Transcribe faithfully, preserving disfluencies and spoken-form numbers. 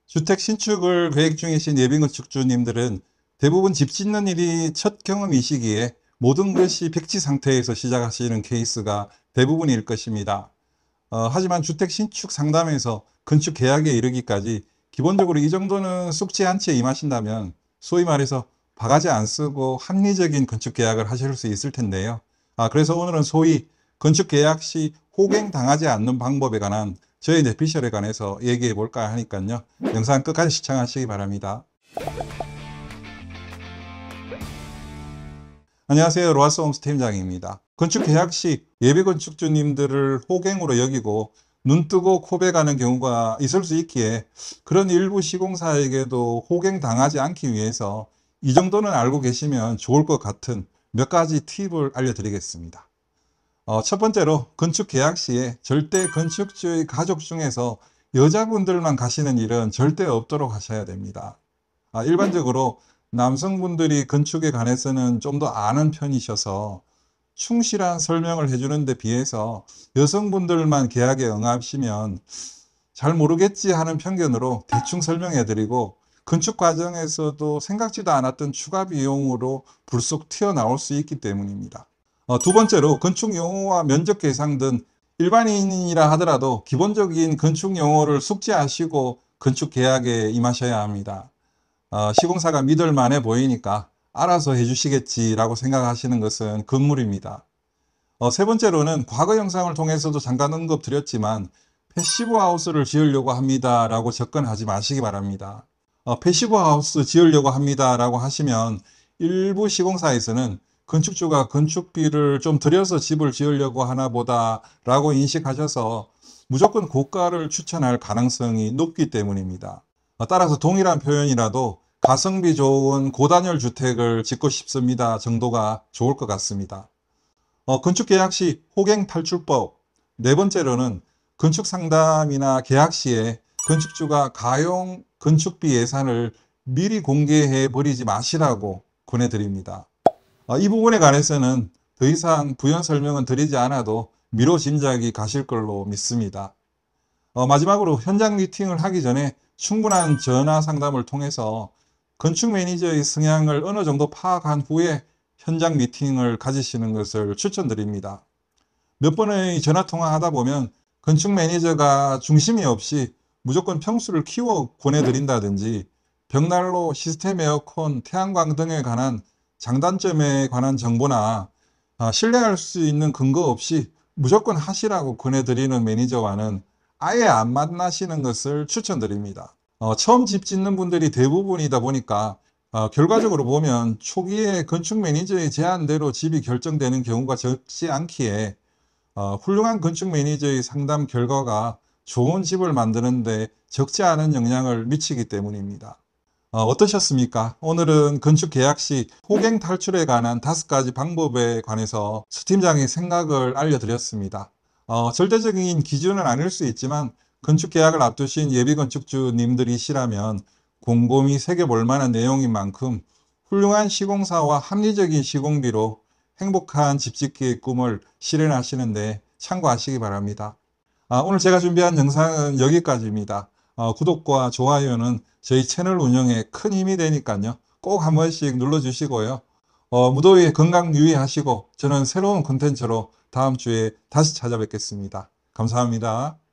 주택 신축을 계획 중이신 예비건축주님들은 대부분 집 짓는 일이 첫 경험이시기에 모든 것이 백지 상태에서 시작하시는 케이스가 대부분일 것입니다. 어, 하지만 주택 신축 상담에서 건축 계약에 이르기까지 기본적으로 이 정도는 쑥지 않게 임하신다면 소위 말해서 바가지 안 쓰고 합리적인 건축 계약을 하실 수 있을 텐데요. 아, 그래서 오늘은 소위 건축 계약 시 호갱 당하지 않는 방법에 관한 저희 내피셜에 관해서 얘기해 볼까 하니까요. 영상 끝까지 시청하시기 바랍니다. 안녕하세요. 로하스 홈스 팀장입니다. 건축 계약 시 예비 건축주님들을 호갱으로 여기고 눈뜨고 코베가는 경우가 있을 수 있기에 그런 일부 시공사에게도 호갱 당하지 않기 위해서 이 정도는 알고 계시면 좋을 것 같은 몇 가지 팁을 알려드리겠습니다. 어, 첫 번째로 건축 계약 시에 절대 건축주의 가족 중에서 여자분들만 가시는 일은 절대 없도록 하셔야 됩니다. 아, 일반적으로 남성분들이 건축에 관해서는 좀 더 아는 편이셔서 충실한 설명을 해주는 데 비해서 여성분들만 계약에 응하시면 잘 모르겠지 하는 편견으로 대충 설명해 드리고 건축 과정에서도 생각지도 않았던 추가 비용으로 불쑥 튀어나올 수 있기 때문입니다. 어, 두 번째로 건축 용어와 면적 계상 등 일반인이라 하더라도 기본적인 건축 용어를 숙지하시고 건축 계약에 임하셔야 합니다. 어, 시공사가 믿을 만해 보이니까 알아서 해주시겠지라고 생각하시는 것은 금물입니다. 어, 세 번째로는 과거 영상을 통해서도 잠깐 언급드렸지만 패시브 하우스를 지으려고 합니다 라고 접근하지 마시기 바랍니다. 어, 패시브 하우스 지으려고 합니다 라고 하시면 일부 시공사에서는 건축주가 건축비를 좀 들여서 집을 지으려고 하나 보다 라고 인식하셔서 무조건 고가를 추천할 가능성이 높기 때문입니다. 따라서 동일한 표현이라도 가성비 좋은 고단열 주택을 짓고 싶습니다 정도가 좋을 것 같습니다. 어, 건축 계약 시 호갱 탈출법. 네 번째로는 건축 상담이나 계약 시에 건축주가 가용 건축비 예산을 미리 공개해 버리지 마시라고 권해드립니다. 이 부분에 관해서는 더 이상 부연 설명은 드리지 않아도 미로 짐작이 가실 걸로 믿습니다. 어, 마지막으로 현장 미팅을 하기 전에 충분한 전화 상담을 통해서 건축 매니저의 성향을 어느 정도 파악한 후에 현장 미팅을 가지시는 것을 추천드립니다. 몇 번의 전화 통화하다 보면 건축 매니저가 중심이 없이 무조건 평수를 키워 권해드린다든지 벽난로, 시스템 에어컨, 태양광 등에 관한 장단점에 관한 정보나 신뢰할 수 있는 근거 없이 무조건 하시라고 권해드리는 매니저와는 아예 안 만나시는 것을 추천드립니다. 어, 처음 집 짓는 분들이 대부분이다 보니까 어, 결과적으로 보면 초기에 건축 매니저의 제안대로 집이 결정되는 경우가 적지 않기에 어, 훌륭한 건축 매니저의 상담 결과가 좋은 집을 만드는데 적지 않은 영향을 미치기 때문입니다. 어, 어떠셨습니까? 오늘은 건축 계약 시 호갱 탈출에 관한 다섯 가지 방법에 관해서 수 팀장의 생각을 알려드렸습니다. 어, 절대적인 기준은 아닐 수 있지만 건축 계약을 앞두신 예비 건축주님들이시라면 곰곰이 새겨볼 만한 내용인 만큼 훌륭한 시공사와 합리적인 시공비로 행복한 집짓기의 꿈을 실현하시는데 참고하시기 바랍니다. 아, 오늘 제가 준비한 영상은 여기까지입니다. 어, 구독과 좋아요는 저희 채널 운영에 큰 힘이 되니까요. 꼭 한 번씩 눌러주시고요. 어, 무더위 건강 유의하시고 저는 새로운 콘텐츠로 다음 주에 다시 찾아뵙겠습니다. 감사합니다.